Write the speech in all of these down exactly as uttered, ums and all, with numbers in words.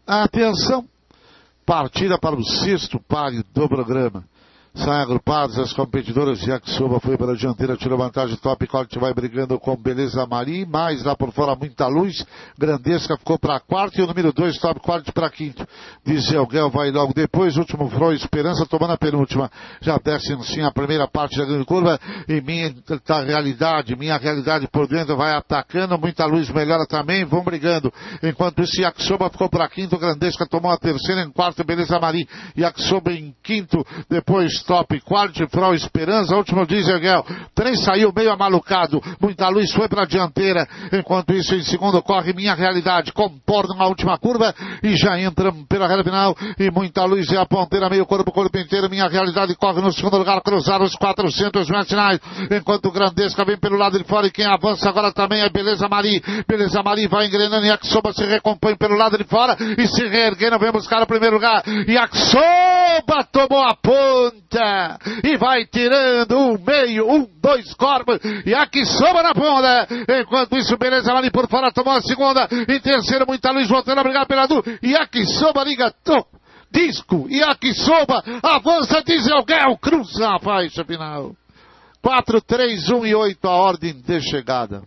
Atenção, partida para o sexto páreo do programa. Saem agrupados as competidoras. Yakisoba foi para a dianteira, tirou vantagem. Top Quality vai brigando com Beleza Mari, mais lá por fora Muita Luz. Grandesca ficou para quarto e o número dois Top Quality para quinto. Dieselgel vai logo depois. Último Fro Esperança tomando a penúltima. Já desce sim a primeira parte da grande curva e minha tá, realidade, minha realidade por dentro vai atacando. Muita Luz melhora também, vão brigando. Enquanto isso, Yakisoba ficou para quinto. Grandesca tomou a terceira, em quarto Beleza Mari. Yakisoba em quinto, depois Top Quality, Fro Esperança, último Dieselgel. Trem saiu meio amalucado. Muita Luz foi para a dianteira. Enquanto isso, em segundo corre Minha Realidade. Comporta na última curva e já entra pela reta final. E Muita Luz é a ponteira, meio corpo, corpo inteiro. Minha Realidade corre no segundo lugar, cruzar os quatrocentos metros finais. Enquanto Grandesca vem pelo lado de fora e quem avança agora também é Beleza Mari. Beleza Mari vai engrenando. Yakisoba se recompõe pelo lado de fora e se reerguendo. Vem buscar o primeiro lugar. Yakisoba tomou a ponta e vai tirando um meio, um, dois corpos, Yakisoba na ponta, enquanto isso Beleza Mari por fora tomou a segunda, em terceiro Muita Luz voltando a brigar pela Du, Yakisoba liga, to, disco, Yakisoba avança, Dieselgel, cruza a faixa final, quatro, três, um e oito a ordem de chegada.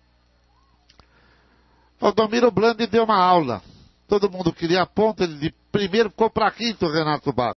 Valdomiro Blandi deu uma aula, todo mundo queria a ponta, ele de primeiro ficou para quinto, Renato Bar.